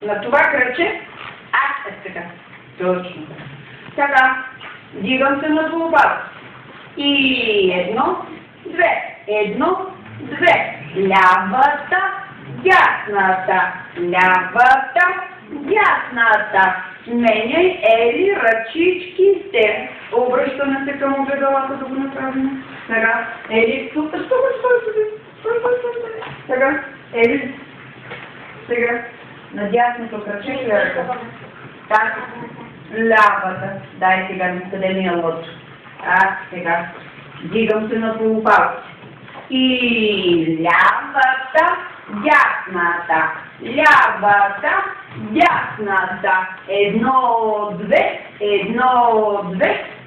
На това кръче аз така. Точно. Така. Дигам се на полупад. И едно, две. Едно, две. Лявата, дясната. Лявата, дясната. Сменяй, ели, ръчичките. Обръщаме се към огледалата да го направим. Сега, ели, супер. Сега, ели. Сега, на дясното кръче ръка. Так, лявата. Дай сега ми къде ми е лодче. Сега. Дигам се на полупалци. И лявата, дясната. Лявата, дясната. Едно, две. Едно, две.